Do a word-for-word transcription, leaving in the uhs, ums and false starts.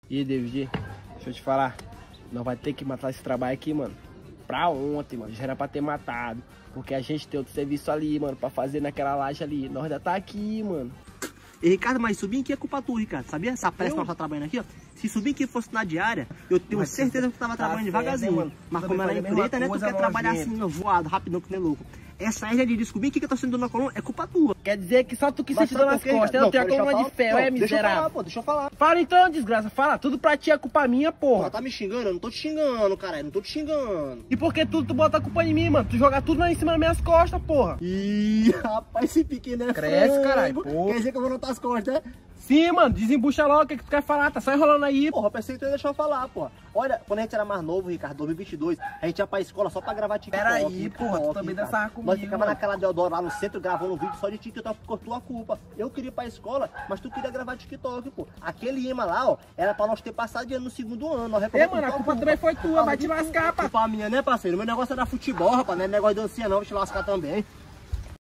E aí, David, deixa eu te falar. Nós vai ter que matar esse trabalho aqui, mano. Pra ontem, mano. Já era pra ter matado. Porque a gente tem outro serviço ali, mano, pra fazer naquela laje ali. Nós ainda tá aqui, mano. E Ricardo, mas subir aqui é culpa tua, Ricardo. Sabia? Essa pressa que nós tá trabalhando aqui, ó. Se subir aqui fosse na diária, eu tenho mas certeza que tu tava tá trabalhando devagarzinho, mano. Mas como ela é empreita, né? Tu quer trabalhar assim, voado, rapidão, que nem louco. Essa hernia de descobrir o que que tá sendo na coluna é culpa tua. Quer dizer que só tu que sentiu dor nas costas, eu não tenho a coluna de ferro, é miserável. Deixa eu falar, pô, deixa eu falar. Fala então, desgraça, fala. Tudo pra ti é culpa minha, porra. Porra, tá me xingando? Eu não tô te xingando, caralho, não tô te xingando. E por que tudo tu bota a culpa em mim, mano? Tu joga tudo lá em cima das minhas costas, porra. Ih, rapaz, esse pequeno é cresce, caralho. Quer dizer que eu vou notar as costas, né? Sim, mano, desembucha logo o que, que tu quer falar, tá só enrolando aí. Porra, pensei que tu ia deixar eu falar, porra. Olha, quando a gente era mais novo, Ricardo, dois mil e vinte e dois, a gente ia pra escola só pra gravar TikTok. Peraí, porra, tu também dançava comigo. Nós ficava naquela Deodoro lá no centro gravando um vídeo só de TikTok por tua culpa. Eu queria ir pra escola, mas tu queria gravar TikTok, pô. Aquele imã lá, ó, era pra nós ter passado de ano no segundo ano. É, mano, a culpa também foi tua, vai te lascar, pá. Culpa minha, né, parceiro? Meu negócio era futebol, rapaz, não é negócio de dancinha não, vou te lascar também.